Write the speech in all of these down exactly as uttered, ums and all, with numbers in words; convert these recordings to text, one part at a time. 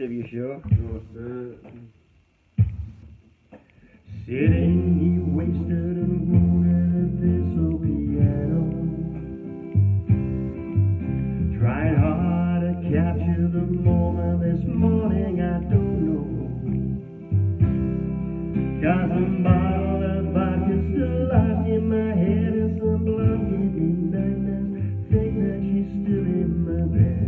Are you sure? Sitting here wasted and wounded at this old piano, trying hard to capture the moment this morning. I don't know, 'cause some bottle of vodka's still locked in my head, and some blood getting nightmares think that she's still in my bed.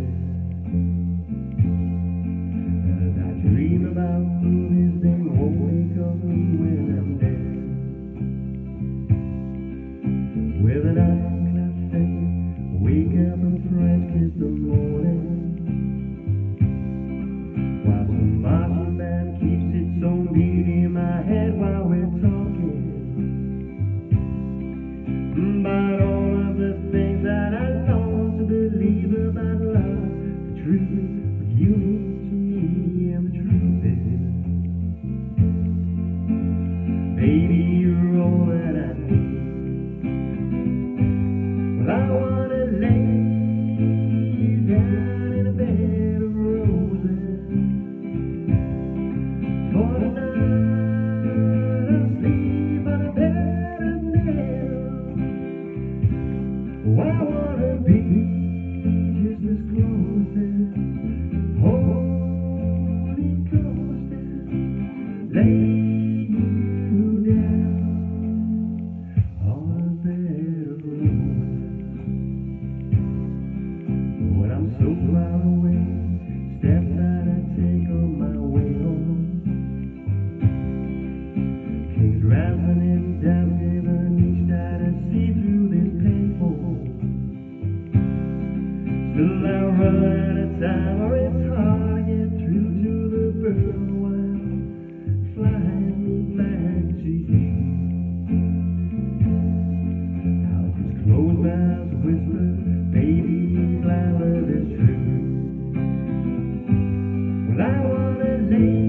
Dream about movies, they won't make of me when I'm dead. With an eye-clap face, wake up and French kiss the morning, while some Martian band keeps its own beat in my head while we're talking about all of the things that I long to believe about love, the truth of you to me. And the truth is, baby, you're all that I need. Well, I wanna lay you down in a bed of roses for the night. I'll sleep on a bed of nails. Oh, I wanna be just as close as home. Lay you down on a bed of roses. When I'm so far away, step that I take on my way home. Kings rising in Thanksgiving each night I see through this paper. Still I run out of time, or it's hard to get through to the bird. Fly me back to you. I'll just close my eyes, whisper, baby, glad love is true. Well, I wanna lay